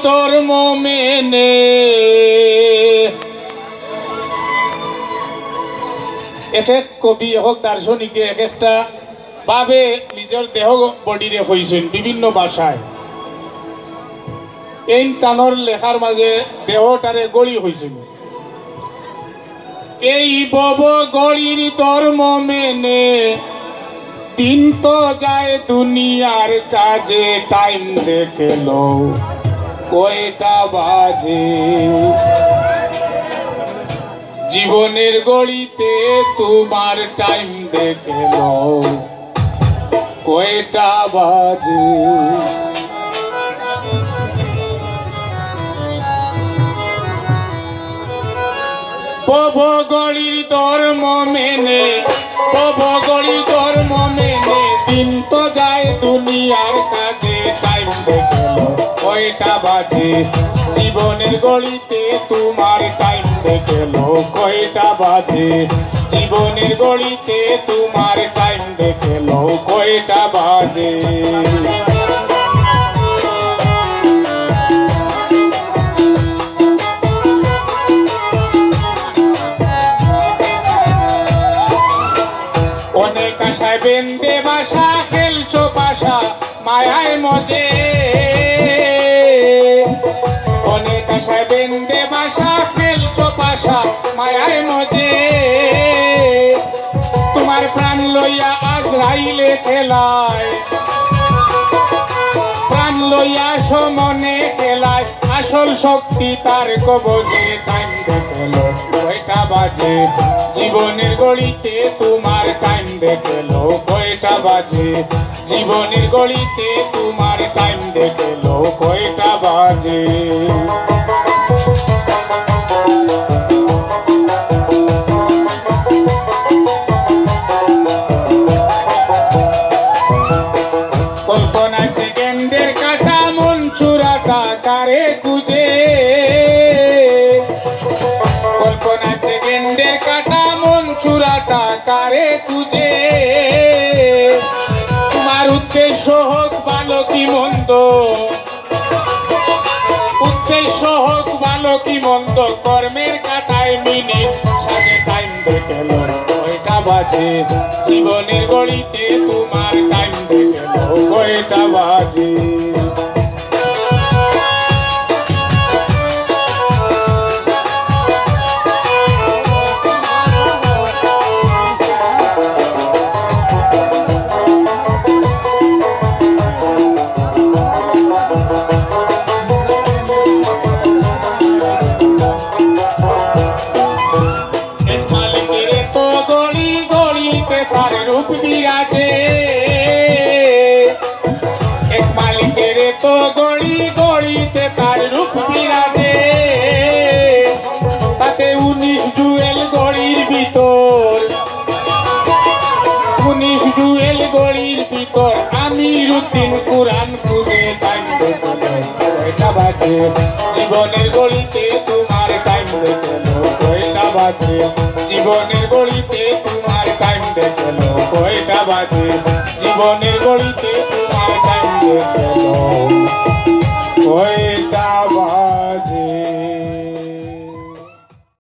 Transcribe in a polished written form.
ধর্ম মেনে এক এক কবি হোক দার্শনিকে এক একটা ভাবে নিজের দেহ বডিরে হইছেন বিভিন্ন ভাষায়। এই টানোর লেখার মাঝে দেহটারে গড়ি হইছেন। এই বব গড়ির ধর্ম মেনে দিন তো যায় দুনিয়ার কাজে, টাইম দেখে লো কয়টা বাজে। জীবনের গড়িতে তোমার টাইম দেখে লো কয়টা বাজে। বব গড়ির ধর্ম মেনে, বব গড়ির ধর্ম মেনে দিন তো যায় দুনিয়ার কাজে, টাইম দেখে লো কয়টা বাজে। জীবনের গড়িতে তোমার টাইম দেখে লো কয়টা বাজে। জীবনের গড়িতে তোমার টাইম দেখে লো কয়টা বাজে। অনেক আশায় বেন্দে বাসা, খেলছো পাশা মায়ায় মজে। অনেক আশায় বেন্দে বাসা, খেলছো পাশা মায়ায় মজে। তোমার প্রাণ লইয়া আজরাইলে খেলায়, প্রাণ লইয়া সমনে খেলায়। আসল শক্তি তার কবজে, টাইম দেখে লো কয়টা বাজে। জীবনের গড়িতে তোমার টাইম দেখে লো কয়টা বাজে। জীবনের গড়িতে তোমার টাইম দেখে লো কয়টা বাজে। কল্পনা সেকেন্ডের কাটা, মন চূড়াটা কারে খুঁজে। কল্পনা সেকেন্ডের কাটা, মন চূড়াটা কারে খুঁজে। তোমার উদ্দেশ্য হোক ভালো কি মন্দ, উদ্দেশ্য হোক ভালো কি মন্দ, কর্মের কাটায় মিনিট সাথে টাইম দেখে লো কয়টা বাজে। জীবনের গড়িতে তোমার টাইম দেখে লো কয়টা বাজে। বিরাজে এক মালিকের তো গড়ি, গড়িতে তার রূপ বিরাজে। তাতে 19 জুয়েল গড়ির ভিতর, 19 জুয়েল গড়ির ভিতর। আমিরউদ্দিন কুরআন খুঁজে, টাইম দেখে লো কয়টা বাজে। জীবনের গড়িতে তোমার টাইম দেখে লো কয়টা বাজে। জীবনের গড়িতে তোমার টাইম দেখে লো কয়টা বাজে। জীবনের গড়িতে তোমার টাইম দেখে লো কয়টা